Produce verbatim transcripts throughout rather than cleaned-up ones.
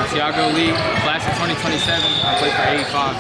Tiago League, class of twenty twenty-seven. I play for A E five.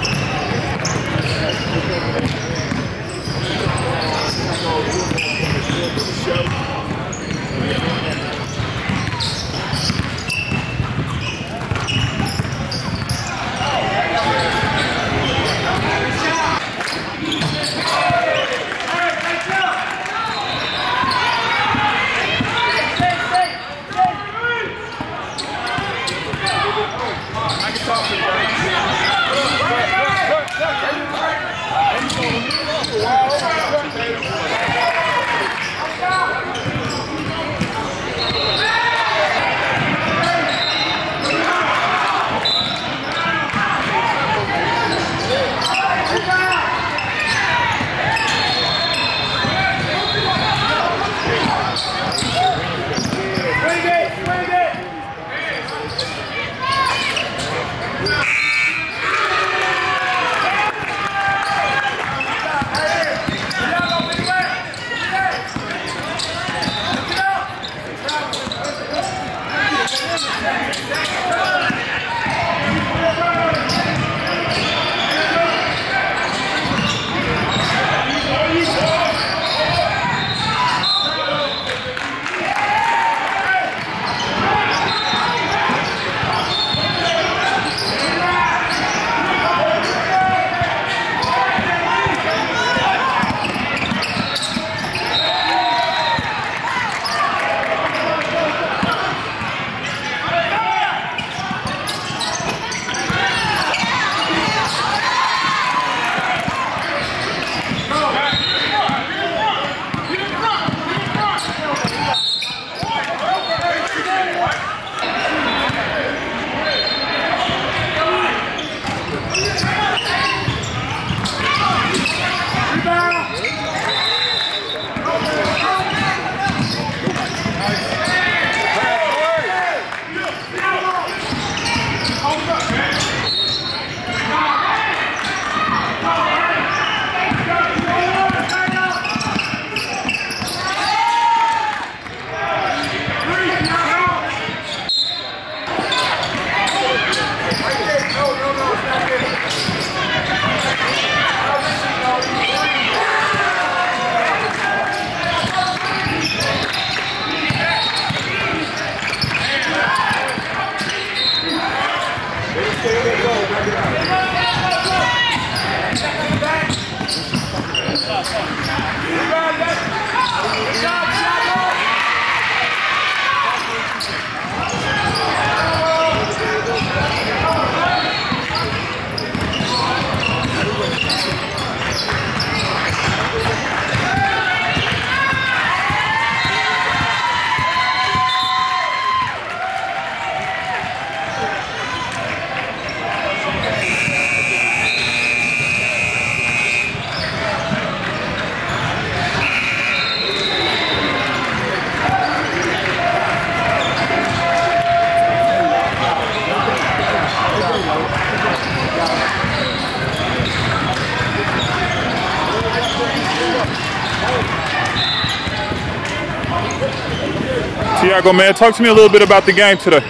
Tiago, man, talk to me a little bit about the game today.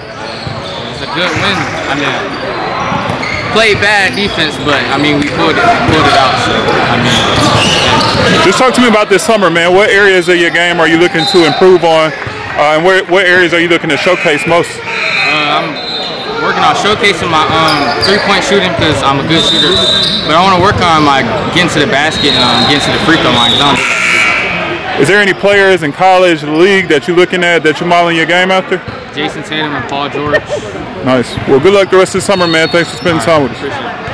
It's a good win. I mean, played bad defense, but I mean we pulled it, pulled it out. So I mean, yeah. Just talk to me about this summer, man. What areas of your game are you looking to improve on, uh, and where, what areas are you looking to showcase most? Uh, I'm working on showcasing my um, three-point shooting because I'm a good shooter, but I want to work on my getting to the basket and um, getting to the free throw line. Is there any players in college, the league, that you're looking at that you're modeling your game after? Jason Tatum and Paul George. Nice. Well, good luck the rest of the summer, man. Thanks for spending All right, time with us. appreciate it.